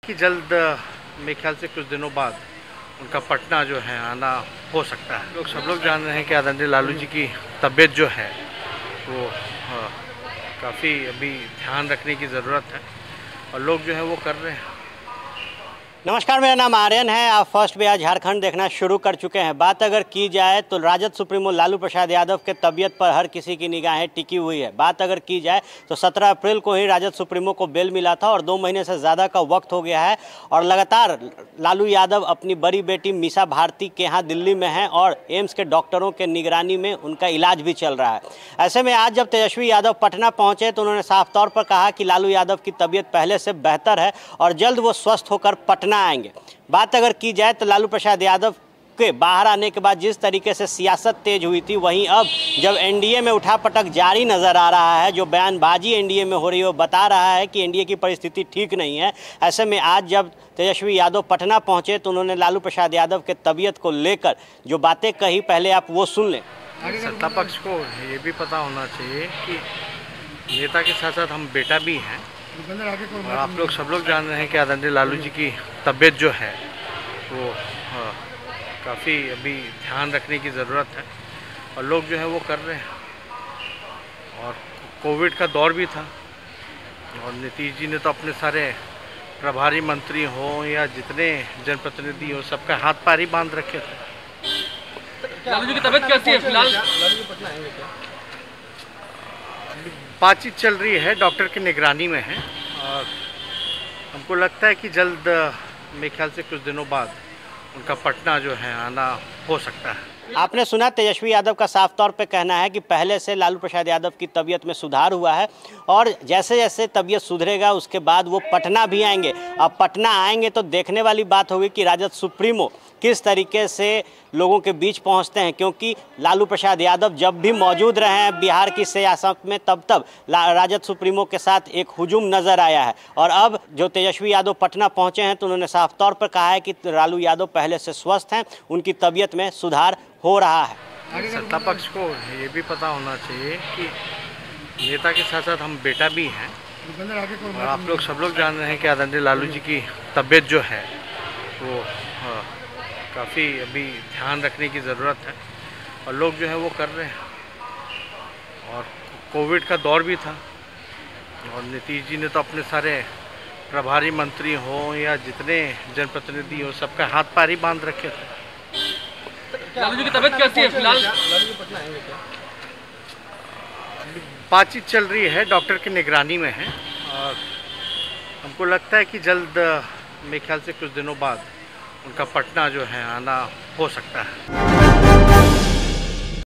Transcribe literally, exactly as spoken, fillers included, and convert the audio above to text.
कि जल्द मेरे ख्याल से कुछ दिनों बाद उनका पटना जो है आना हो सकता है। लोग सब लोग जान रहे हैं कि आदरणीय लालू जी की तबीयत जो है वो काफ़ी अभी ध्यान रखने की ज़रूरत है और लोग जो है वो कर रहे हैं। नमस्कार, मेरा नाम आर्यन है। आप फर्स्ट बिहार झारखंड देखना शुरू कर चुके हैं। बात अगर की जाए तो राजद सुप्रीमो लालू प्रसाद यादव के तबीयत पर हर किसी की निगाहें टिकी हुई है। बात अगर की जाए तो सत्रह अप्रैल को ही राजद सुप्रीमो को बेल मिला था और दो महीने से ज़्यादा का वक्त हो गया है और लगातार लालू यादव अपनी बड़ी बेटी मीसा भारती के यहाँ दिल्ली में हैं और एम्स के डॉक्टरों के निगरानी में उनका इलाज भी चल रहा है। ऐसे में आज जब तेजस्वी यादव पटना पहुँचे तो उन्होंने साफ तौर पर कहा कि लालू यादव की तबीयत पहले से बेहतर है और जल्द वो स्वस्थ होकर पटना आएंगे। बात अगर की जाए तो लालू प्रसाद यादव के बाहर आने के बाद जिस तरीके से सियासत तेज हुई थी, वहीं अब जब एनडीए में उठापटक जारी नज़र आ रहा है, जो बयानबाजी एनडीए में हो रही है वो बता रहा है कि एनडीए की परिस्थिति ठीक नहीं है। ऐसे में आज जब तेजस्वी यादव पटना पहुंचे तो उन्होंने लालू प्रसाद यादव के तबीयत को लेकर जो बातें कही, पहले आप वो सुन लें। सत्ता पक्ष को ये भी पता होना चाहिए कि नेता के साथ साथ हम बेटा भी हैं और आप लोग सब लोग जान रहे हैं कि आदरणीय लालू जी की तबीयत जो है वो काफ़ी अभी ध्यान रखने की ज़रूरत है और लोग जो है वो कर रहे हैं। और कोविड का दौर भी था और नीतीश जी ने तो अपने सारे प्रभारी मंत्री हों या जितने जनप्रतिनिधि हो सबका हाथ पैर ही बांध रखे थे। लालू जी की तबीयत कैसी है फिलहाल? बातचीत चल रही है, डॉक्टर की निगरानी में है और हमको लगता है कि जल्द मेरे ख्याल से कुछ दिनों बाद उनका पटना जो है आना हो सकता है। आपने सुना, तेजस्वी यादव का साफ तौर पे कहना है कि पहले से लालू प्रसाद यादव की तबीयत में सुधार हुआ है और जैसे जैसे तबीयत सुधरेगा उसके बाद वो पटना भी आएंगे। अब पटना आएंगे तो देखने वाली बात होगी कि राजद सुप्रीमो किस तरीके से लोगों के बीच पहुंचते हैं, क्योंकि लालू प्रसाद यादव जब भी मौजूद रहे हैं बिहार की सियासत में तब तब राजद सुप्रीमो के साथ एक हुजूम नज़र आया है। और अब जो तेजस्वी यादव पटना पहुंचे हैं तो उन्होंने साफ तौर पर कहा है कि लालू यादव पहले से स्वस्थ हैं, उनकी तबीयत में सुधार हो रहा है। सत्ता पक्ष को ये भी पता होना चाहिए कि नेता के साथ साथ हम बेटा भी हैं और आप लोग सब लोग जान रहे हैं कि आदरणीय लालू जी की तबीयत जो है वो काफ़ी अभी ध्यान रखने की ज़रूरत है और लोग जो है वो कर रहे हैं। और कोविड का दौर भी था और नीतीश जी ने तो अपने सारे प्रभारी मंत्री हों या जितने जनप्रतिनिधि हो सबका हाथ पैर ही बांध रखे थे। लालू जी की तबीयत कैसी है फिलहाल? बातचीत चल रही है, डॉक्टर की निगरानी में है और हमको लगता है कि जल्द मेरे ख्याल से कुछ दिनों बाद उनका पटना जो है आना हो सकता है।